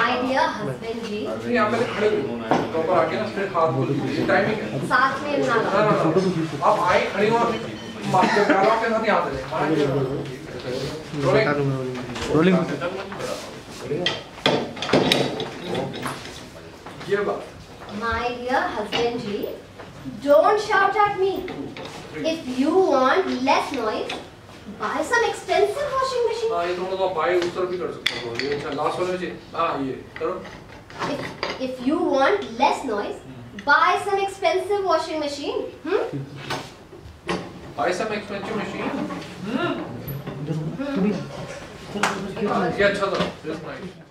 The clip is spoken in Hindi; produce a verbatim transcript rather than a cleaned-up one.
My dear husband जी, नहीं आप पहले खड़े हो प्रॉपर आके ना स्ट्रेट हाथ बोल दीजिए टाइमिंग है साथ में ना ना ना ना आप आए खड़े हो मास्टर डालो के साथ यहाँ चले रोलिंग रोलिंग ये बात My dear husband ji, don't shout at me. If you want less noise, buy some expensive washing machine. हाँ ये थोड़ा तो बाई उस तरफ भी कर सकते हो ये अच्छा लास्ट वाले में चाहिए हाँ ये करो If if you want less noise, buy some expensive washing machine. Hmm? buy some expensive machine हम्म ये अच्छा था just nice